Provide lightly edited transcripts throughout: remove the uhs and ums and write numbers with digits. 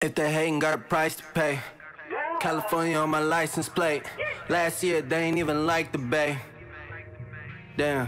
If they hatin', got a price to pay. California on my license plate. Last year they ain't even like the Bay. Damn.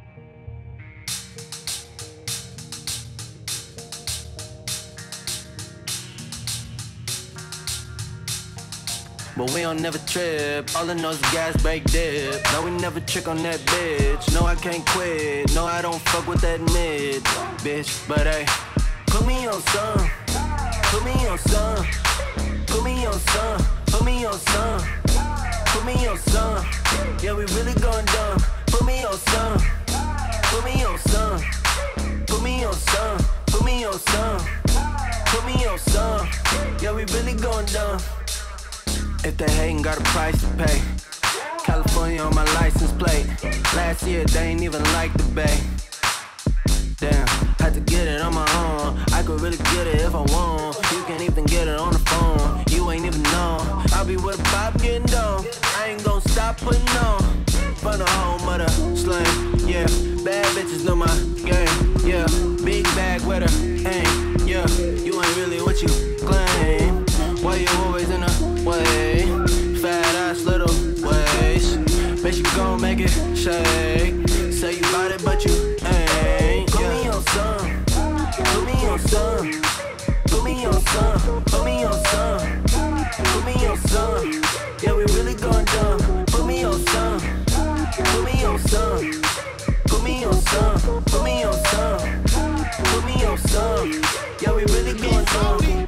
But we don't never trip. All I know is gas, brake, dip. No, we never trick on that bitch. No, I can't quit. No, I don't fuck with that mid, bitch. But hey, put me on some. Put me on some. Put me on some. Put me on some. Put me on some. Yeah, we really going dumb. Put me on some. Put me on some. Put me on some. Put me on some. Put me on some. Yeah, we really going dumb. If they hatin', got a price to pay. California on my license plate. Last year they ain't even like the Bay. Damn, had to get it on my own. I could really get it if I want. You can't even get it on the phone. You ain't even know. I'll be with a pop getting down. I ain't gon' stop putting on. From the home of the slang, yeah. Bad bitches know my game, yeah. Big bag with her, ain't, yeah. You ain't really what you claim. Why you always in the way? Fat ass little waist. Bet you gon' make it shake. Say you bout it but you ain't. Put me on some. Put me on some. Put me on some. Put me on some. Put me on some. Yeah, we really going dumb. Put me on some. Put me on some. Put me on some. Put me on some. Put me on some. Yeah, we really going dumb.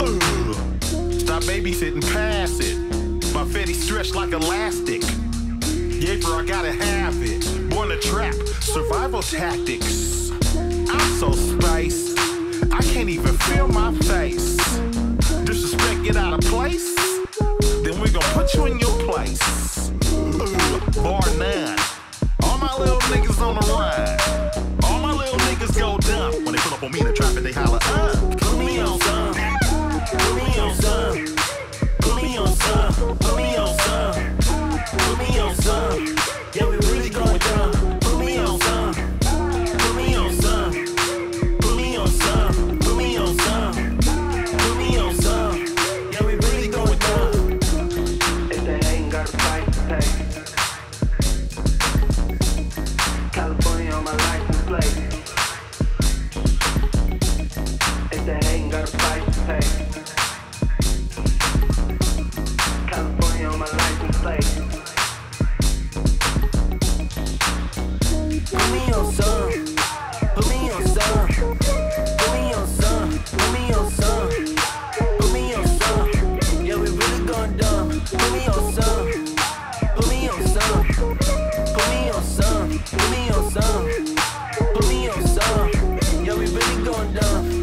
Stop babysitting, pass it. My fetty stretched like elastic. Yeah, bro, I gotta have it. Born to trap, survival tactics. I'm so spiced, I can't even feel my face. Disrespect, get out of place, then we gon' put you in your place. Bar none. All my little niggas on the run. All my little niggas go dumb. When they pull up on me in the traffic, they holler, put me on some. Put me on some. Put me on some. Put me on some. Put me on some. Yeah, we really going dumb. Put me on some. Put me on some. Put me on some. Put me on some. Put me on some. Yeah, we really going dumb. If they ain't got a price to pay. California on my license plate. If they ain't got a price to pay. California on my license plate. Put me on some. Put me on some. Put me on some. Put me on some. Put me on some. Yeah, we really going dumb. Put me on some. Put me on some. Put me on some. Put me on some. Put me on some. Yeah, we really going dumb.